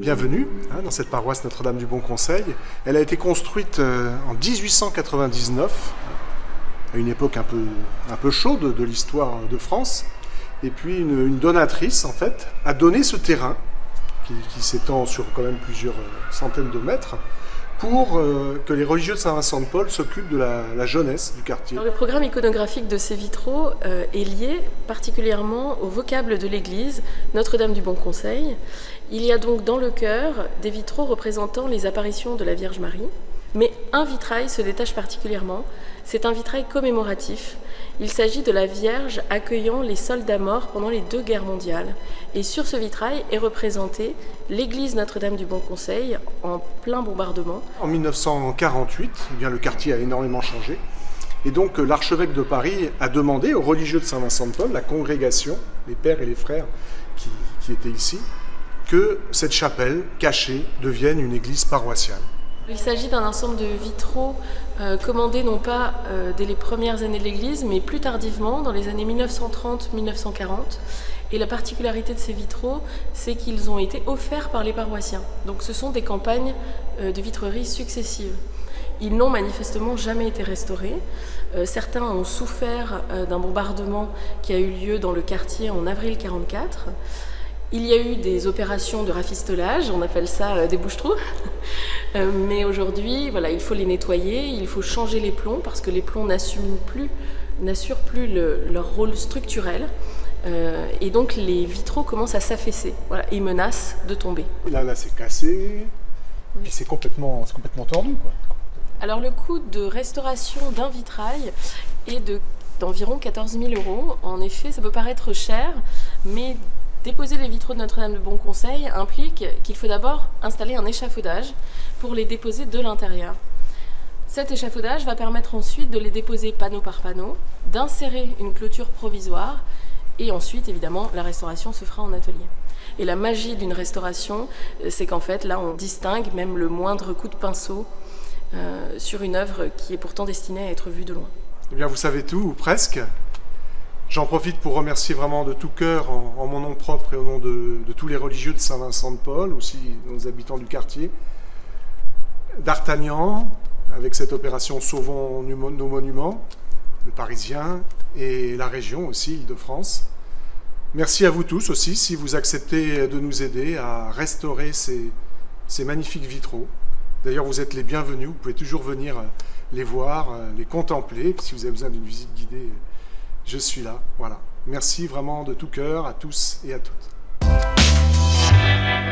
bienvenue dans cette paroisse Notre-Dame du Bon Conseil. Elle a été construite en 1899, à une époque un peu chaude de l'histoire de France. Et puis une donatrice, en fait, a donné ce terrain, qui s'étend sur quand même plusieurs centaines de mètres, pour que les religieux de Saint-Vincent-de-Paul s'occupent de la jeunesse du quartier. Alors, le programme iconographique de ces vitraux est lié particulièrement au vocable de l'église Notre-Dame du Bon Conseil. Il y a donc dans le chœur des vitraux représentant les apparitions de la Vierge Marie, mais un vitrail se détache particulièrement, c'est un vitrail commémoratif. Il s'agit de la Vierge accueillant les soldats morts pendant les 2 guerres mondiales. Et sur ce vitrail est représentée l'église Notre-Dame du Bon Conseil en plein bombardement. En 1948, le quartier a énormément changé. Et donc l'archevêque de Paris a demandé aux religieux de Saint-Vincent-de-Paul, la congrégation, les pères et les frères qui étaient ici, que cette chapelle cachée devienne une église paroissiale. Il s'agit d'un ensemble de vitraux commandés non pas dès les premières années de l'Église, mais plus tardivement, dans les années 1930-1940. Et la particularité de ces vitraux, c'est qu'ils ont été offerts par les paroissiens. Donc ce sont des campagnes de vitrerie successives. Ils n'ont manifestement jamais été restaurés. Certains ont souffert d'un bombardement qui a eu lieu dans le quartier en avril 1944. Il y a eu des opérations de rafistolage, on appelle ça des bouche-trous. Mais aujourd'hui, voilà, il faut les nettoyer, il faut changer les plombs parce que les plombs n'assurent plus leur rôle structurel. Et donc les vitraux commencent à s'affaisser, voilà, et menacent de tomber. Là c'est cassé, oui. Et c'est complètement tordu, quoi. Alors le coût de restauration d'un vitrail est d'environ 14 000 €. En effet, ça peut paraître cher, mais déposer les vitraux de Notre-Dame de Bon Conseil implique qu'il faut d'abord installer un échafaudage pour les déposer de l'intérieur. Cet échafaudage va permettre ensuite de les déposer panneau par panneau, d'insérer une clôture provisoire et ensuite, évidemment, la restauration se fera en atelier. Et la magie d'une restauration, c'est qu'en fait, là, on distingue même le moindre coup de pinceau sur une œuvre qui est pourtant destinée à être vue de loin. Eh bien, vous savez tout, ou presque. J'en profite pour remercier vraiment de tout cœur, en mon nom propre et au nom de tous les religieux de Saint-Vincent-de-Paul, aussi nos habitants du quartier, d'Artagnan, avec cette opération Sauvons nos monuments, le Parisien et la région aussi, Île-de-France. Merci à vous tous aussi si vous acceptez de nous aider à restaurer ces magnifiques vitraux. D'ailleurs, vous êtes les bienvenus, vous pouvez toujours venir les voir, les contempler, si vous avez besoin d'une visite guidée. Je suis là, voilà. Merci vraiment de tout cœur à tous et à toutes.